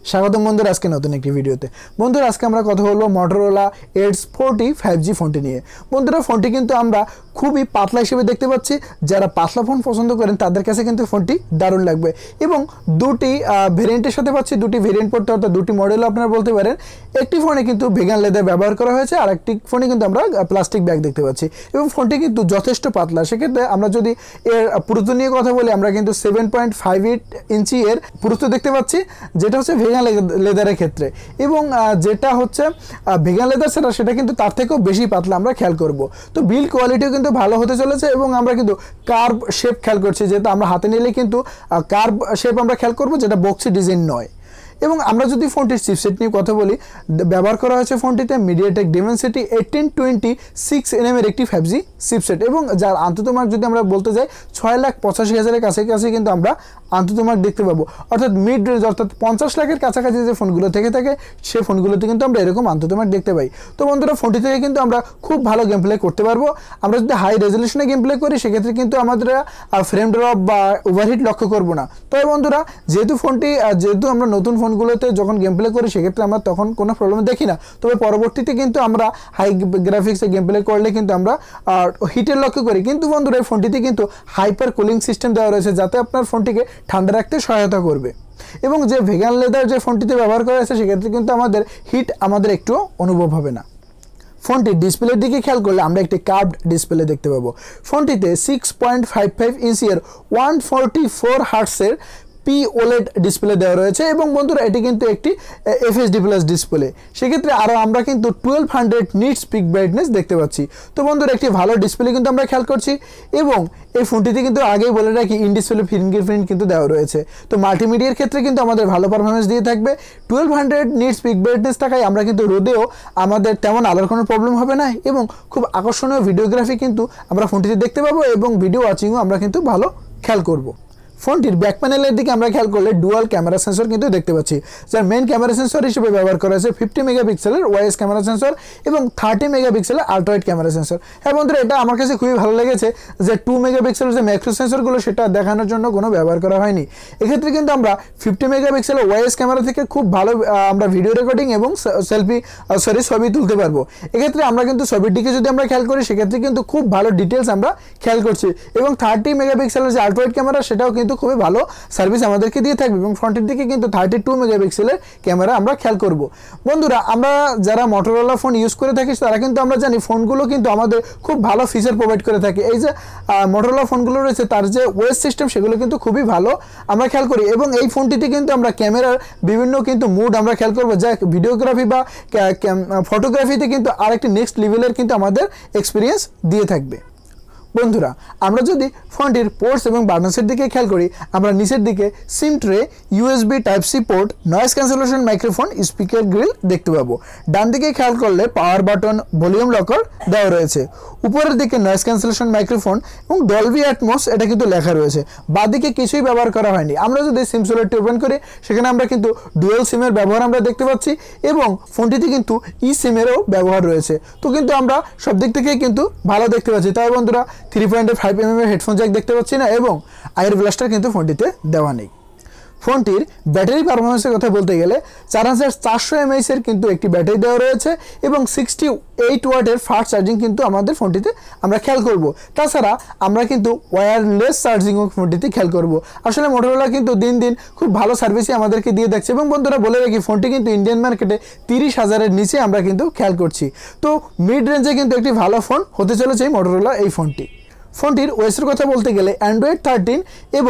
স্বাগতম বন্ধুরা আজকে নতুন একটি ভিডিওতে। বন্ধুরা আজকে আমরা কথা বলবো Motorola Edge 40 5G ফোনটি নিয়ে। বন্ধুরা ফোনটি কিন্তু আমরা খুবই পাতলা হিসেবে দেখতে পাচ্ছি। যারা পাতলা ফোন পছন্দ করেন তাদের কাছে কিন্তু ফোনটি দারুণ লাগবে এবং দুটি ভেরিয়েন্টের সাথে পাচ্ছি, দুটি ভেরিয়েন্ট পড়তে অর্থাৎ দুটি মডেলও আপনারা বলতে পারেন। একটি ফোনে কিন্তু ভেগান লেদার ব্যবহার করা হয়েছে আর একটি ফোনে কিন্তু আমরা প্লাস্টিক ব্যাগ দেখতে পাচ্ছি এবং ফোনটি কিন্তু যথেষ্ট পাতলা। সেক্ষেত্রে আমরা যদি এর পুরুত্ব নিয়ে কথা বলি, আমরা কিন্তু 7.58 ইঞ্চি এর পুরুত্ব দেখতে পাচ্ছি, যেটা হচ্ছে ভেগান লেদারের ক্ষেত্রে, এবং যেটা হচ্ছে ভেগান লেদার সেটা কিন্তু তার থেকেও বেশি পাতলা আমরা খেয়াল করব। তো বিল্ড কোয়ালিটিও কিন্তু ভালো হতে চলেছে এবং আমরা কিন্তু কার্ভ শেপ খেয়াল করছি, যেটা আমরা হাতে নিলে কিন্তু কার্ভ শেপ আমরা খেয়াল করব, যেটা বক্সি ডিজাইন নয়। এবং আমরা যদি ফোনটির চিপসেট নিয়ে কথা বলি, ব্যবহার করা হয়েছে ফোনটিতে MediaTek Dimensity 1820 6nm এর একটি 5G চিপসেট এবং যার আন্তত মার্ক যদি আমরা বলতে যাই 6,85,000-এর কাছাকাছি কিন্তু আমরা আন্তত মার্ক দেখতে পাবো। অর্থাৎ মিড রেঞ্জ অর্থাৎ 50 লাখের কাছাকাছি যে ফোনগুলো থেকে থাকে সেই ফোনগুলোতে কিন্তু আমরা এরকম আন্তত মার্ক দেখতে পাই। তো বন্ধুরা ফোনটি থেকে কিন্তু আমরা খুব ভালো গেম প্লে করতে পারবো। আমরা যদি হাই রেজলিউশনে গেম প্লে করি সেক্ষেত্রে কিন্তু আমাদের ফ্রেম ড্রপ বা ওভারহিট লক্ষ্য করবো না। তবে বন্ধুরা যেহেতু আমরা নতুন ফোনগুলোতে যখন গেম প্লে করি সেক্ষেত্রে আমরা তখন কোনো প্রবলেম দেখি না। তবে পরবর্তীতে কিন্তু আমরা হাই গ্রাফিক্সে গেম প্লে করলে কিন্তু আমরা হিটের লক্ষ্য করি। কিন্তু বন্ধুরা এই ফোনটিতে কিন্তু হাইপার কুলিং সিস্টেম দেওয়া রয়েছে, যাতে আপনার ফোনটিকে ঠান্ডা রাখতে সহায়তা করবে। এবং যে ভেগান লেদার যে ফোনটিতে ব্যবহার করা হয়েছে সেক্ষেত্রে কিন্তু আমাদের একটু অনুভব হবে না। ফোনটির ডিসপ্লের দিকে খেয়াল করলে আমরা একটি কার্ভড ডিসপ্লে দেখতে পাবো। ফোনটিতে 6.55 ইঞ্চি এর 144 হার্টসের OLED ডিসপ্লে দেওয়া রয়েছে এবং বন্ধুরা এটি কিন্তু একটি FHD+ ডিসপ্লে। সেক্ষেত্রে আরও আমরা কিন্তু 1200 নিটস পিক ব্রাইটনেস দেখতে পাচ্ছি। তো বন্ধুরা একটি ভালো ডিসপ্লে কিন্তু আমরা খেয়াল করছি এবং এই ফোনটিতে কিন্তু আগেই বলে রাখি ইন ডিসপ্লে ফিঙ্গারপ্রিন্ট কিন্তু দেওয়া রয়েছে। তো মাল্টিমিডিয়ার ক্ষেত্রে কিন্তু আমাদের ভালো পারফরমেন্স দিয়ে থাকবে। 1200 নিটস পিক ব্রাইটনেস থাকায় আমরা কিন্তু রোদেও আমাদের তেমন আলোর কোনো প্রবলেম হবে না এবং খুব আকর্ষণীয় ভিডিওগ্রাফি কিন্তু আমরা ফোনটিতে দেখতে পাবো এবং ভিডিও ওয়াচিংও আমরা কিন্তু ভালো খেয়াল করব। ফোনটির ব্যাক প্যানেলের দিকে আমরা খেয়াল করলে ডুয়াল ক্যামেরা সেন্সর কিন্তু দেখতে পাচ্ছি, যার মেন ক্যামেরা সেন্সর হিসেবে ব্যবহার করা হয়েছে 50 মেগাপিক্সেলের ওয়াইএস ক্যামেরা সেন্সর এবং 30 মেগাপিক্সেলের আল্ট্রাওয়াইড ক্যামেরা সেন্সর। হ্যাঁ বন্ধুরা, এটা আমার কাছে খুবই ভালো লেগেছে যে 2 মেগাপিক্সেলের যে ম্যাক্রো সেন্সরগুলো সেটা দেখানোর জন্য কোনো ব্যবহার করা হয়নি। এক্ষেত্রে কিন্তু আমরা 50 মেগাপিক্সেলের ওয়াইএস ক্যামেরা থেকে খুব ভালো আমরা ভিডিও রেকর্ডিং এবং ছবি তুলতে পারবো। এক্ষেত্রে আমরা কিন্তু ছবির দিকে যদি আমরা খেয়াল করি সেক্ষেত্রে কিন্তু খুব ভালো ডিটেলস আমরা খেয়াল করছি এবং 30 মেগাপিক্সেলের যে আল্ট্রাওয়াইড ক্যামেরা সেটাও কিন্তু খুবই ভালো সার্ভিস আমাদেরকে দিয়ে থাকবে এবং ফ্রন্টের দিকে কিন্তু 32 মেগাপিক্সেলের ক্যামেরা আমরা খেয়াল করব। বন্ধুরা আমরা যারা Motorola ফোন ইউজ করে থাকি তারা কিন্তু আমরা জানি ফোনগুলো কিন্তু আমাদের খুব ভালো ফিচার প্রোভাইড করে থাকে। এই যে Motorola ফোনগুলো রয়েছে তার যে ওএস সিস্টেম সেগুলো কিন্তু খুবই ভালো আমরা খেয়াল করি এবং এই ফোনটিতে কিন্তু আমরা ক্যামেরার বিভিন্ন কিন্তু মুড আমরা খেয়াল করবো, যা ভিডিওগ্রাফি বা ফটোগ্রাফিতে কিন্তু আরেকটি নেক্সট লেভেলের কিন্তু আমাদের এক্সপিরিয়েন্স দিয়ে থাকবে। বন্ধুরা আমরা যদি ফোনটির পোর্টস এবং বাটনসের দিকে খেয়াল করি, আমরা নিচের দিকে SIM tray, USB Type-C port, noise cancellation microphone, speaker grill দেখতে পাবো। ডান দিকে খেয়াল করলে পাওয়ার বাটন, ভলিউম লকার দেওয়া রয়েছে। উপরের দিকে নয়েজ ক্যান্সেলেশন মাইক্রোফোন এবং ডলবি অ্যাটমস এটা কিন্তু লেখা রয়েছে। বাঁদিকে কিছুই ব্যবহার করা হয়নি। আমরা যদি সিম সোলেটটি ওপেন করি সেখানে আমরা কিন্তু ডুয়াল সিমের ব্যবহার আমরা দেখতে পাচ্ছি এবং ফোনটিতে কিন্তু সিমেরও ব্যবহার রয়েছে। তো কিন্তু আমরা সব দিক থেকেই কিন্তু ভালো দেখতে পাচ্ছি। তাই বন্ধুরা 3.5mm এর হেডফোন জ্যাক দেখতে পাচ্ছি না এবং আয়ার ব্লাস্টার কিন্তু ফোনটিতে দেওয়া নেই। ফোনটির ব্যাটারি পারফরমেন্সের কথা বলতে গেলে 4400 mAh এর কিন্তু একটি ব্যাটারি দেওয়া রয়েছে এবং 68 ওয়াটের ফাস্ট চার্জিং কিন্তু আমাদের ফোনটিতে আমরা খেয়াল করব। তাছাড়া আমরা কিন্তু ওয়্যারলেস চার্জিংও ফোনটিতে খেয়াল করব। আসলে Motorola কিন্তু দিন দিন খুব ভালো সার্ভিসই আমাদেরকে দিয়ে দেখছে এবং বন্ধুরা বলে রাখি ফোনটি কিন্তু ইন্ডিয়ান মার্কেটে 30,000-এর নিচে আমরা কিন্তু খেয়াল করছি। তো মিড রেঞ্জে কিন্তু একটি ভালো ফোন হতে চলেছে Motorola এই ফোনটি। ফোনটির ওএসের কথা বলতে গেলে Android 13 এবং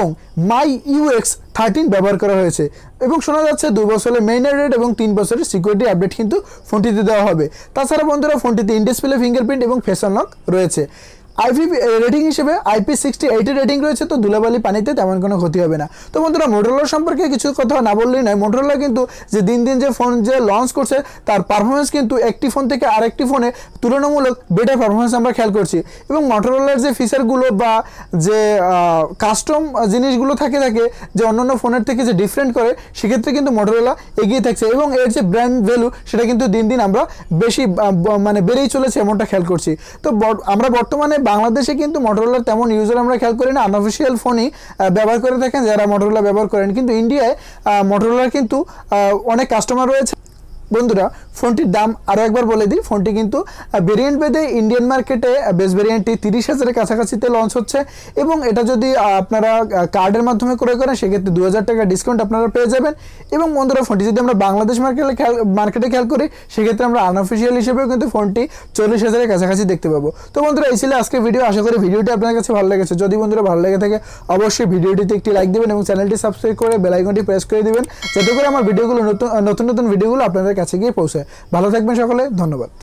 MyUX 13 ব্যবহার করা হয়েছে এবং শোনা যাচ্ছে 2 বছরের মেইনটেনেন্স এবং 3 বছরের সিকিউরিটি আপডেট কিন্তু ফোনটিতে দেওয়া হবে। তাছাড়া বন্ধুরা ফোনটিতে ইন ডিসপ্লে ফিঙ্গারপ্রিন্ট এবং ফেস আনলক রয়েছে। IP রেটিং হিসেবে IP68 রেটিং রয়েছে, তো ধুলাবালি পানিতে তেমন কোনো ক্ষতি হবে না। তো বন্ধুরা Motorola সম্পর্কে কিছু কথা না বললেই নয়। Motorola কিন্তু যে দিন দিন যে ফোন যে লঞ্চ করছে তার পারফরমেন্স কিন্তু একটি ফোন থেকে আরেকটি ফোনে তুলনামূলক বেটার পারফরমেন্স আমরা খেয়াল করছি এবং Motorolaর যে ফিচারগুলো বা যে কাস্টম জিনিসগুলো থাকে যে অন্যান্য ফোনের থেকে যে ডিফারেন্ট করে সেক্ষেত্রে কিন্তু Motorola এগিয়ে থাকছে এবং এর যে ব্র্যান্ড ভ্যালু সেটা কিন্তু দিন দিন আমরা বেশি বেড়েই চলেছে এমনটা খেয়াল করছি। তো আমরা বর্তমানে বাংলাদেশে কিন্তু মোটরোলার তেমন ইউজার আমরা খেয়াল করি না, আনঅফিসিয়াল ফোনই ব্যবহার করে থাকেন যারা মোটরোলা ব্যবহার করেন, কিন্তু ইন্ডিয়ায় মোটরোলার কিন্তু অনেক কাস্টমার রয়েছে। বন্ধুরা ফোনটির দাম আরও একবার বলে দিই, ফোনটি কিন্তু ভেরিয়েন্ট ভেদে ইন্ডিয়ান মার্কেটে বেস ভেরিয়েন্টটি 30,000-এর কাছাকাছিতে লঞ্চ হচ্ছে, এবং এটা যদি আপনারা কার্ডের মাধ্যমে ক্রয় করেন সেক্ষেত্রে 2,000 টাকা ডিসকাউন্ট আপনারা পেয়ে যাবেন। এবং বন্ধুরা ফোনটি যদি আমরা বাংলাদেশ মার্কেটে খেয়াল করি সেক্ষেত্রে আমরা আনঅফিসিয়াল হিসেবেও কিন্তু ফোনটি 40,000-এর কাছাকাছি দেখতে পাবো। তো বন্ধুরা এই ছিল আজকের ভিডিও, আশা করি ভিডিওটি আপনার কাছে ভালো লেগেছে। যদি বন্ধুরা ভালো লেগে থাকে অবশ্যই ভিডিওটিতে একটি লাইক দেবেন এবং চ্যানেলটি সাবস্ক্রাইব করে বেল আইকনটি প্রেস করে দিবেন, যাতে করে আমার ভিডিওগুলো নতুন নতুন ভিডিওগুলো আপনাদের কাছে গিয়ে পৌঁছায়। ভালো থাকবেন সকলে, ধন্যবাদ।